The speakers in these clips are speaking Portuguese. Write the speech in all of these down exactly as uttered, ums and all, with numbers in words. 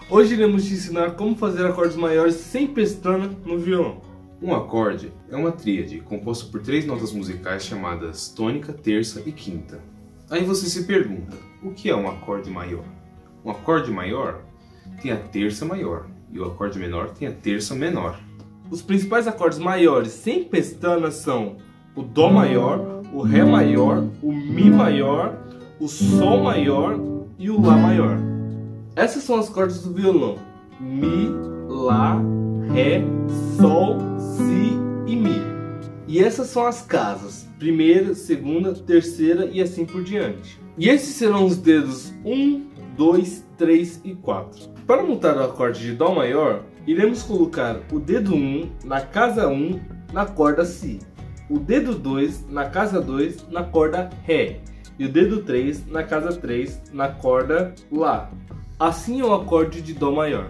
Hoje iremos te ensinar como fazer acordes maiores sem pestana no violão. Um acorde é uma tríade composta por três notas musicais chamadas tônica, terça e quinta. Aí você se pergunta, o que é um acorde maior? Um acorde maior tem a terça maior e o acorde menor tem a terça menor. Os principais acordes maiores sem pestana são o Dó maior, o Ré maior, o Mi maior, o Sol maior e o Lá maior. Essas são as cordas do violão: Mi, Lá, Ré, Sol, Si e Mi. E essas são as casas: primeira, segunda, terceira e assim por diante. E esses serão os dedos um, dois, três e quatro. Para montar o acorde de Dó maior, iremos colocar o dedo um na casa um na corda Si, o dedo dois na casa dois na corda Ré e o dedo três na casa três na corda Lá. Assim é o acorde de Dó maior.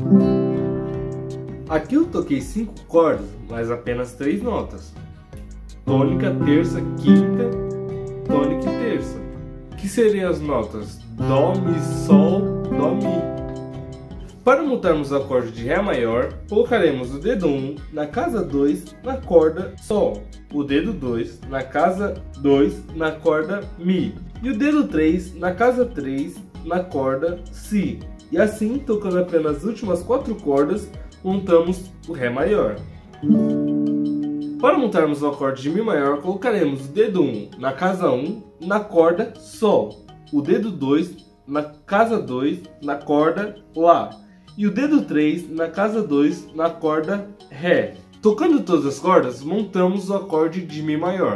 Aqui eu toquei cinco cordas, mas apenas três notas: tônica, terça, quinta, tônica e terça, que seriam as notas Dó, Mi, Sol, Dó, Mi. Para montarmos o acorde de Ré maior, colocaremos o dedo um na casa dois na corda Sol, o dedo dois na casa dois na corda Mi e o dedo três na casa três na corda Si. E assim, tocando apenas as últimas quatro cordas, montamos o Ré maior. Para montarmos o acorde de Mi maior, colocaremos o dedo um na casa um na corda Sol, o dedo dois na casa dois na corda Lá e o dedo três na casa dois na corda Ré. Tocando todas as cordas, montamos o acorde de Mi maior.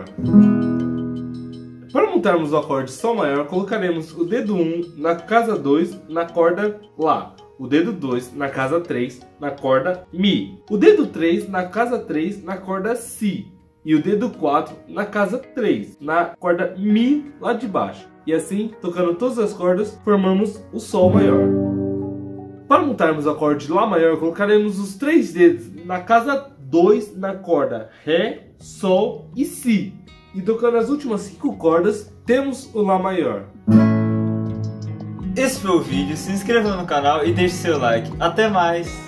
Para montarmos o acorde de Sol maior, colocaremos o dedo um na casa dois na corda Lá, o dedo dois na casa três na corda Mi, o dedo três na casa três na corda Si e o dedo quatro na casa três na corda Mi lá de baixo. E assim, tocando todas as cordas, formamos o Sol maior. Para montarmos o acorde de Lá maior, colocaremos os três dedos na casa dois na corda Ré, Sol e Si. E tocando as últimas cinco cordas, temos o Lá maior. Esse foi o vídeo, se inscreva no canal e deixe seu like. Até mais!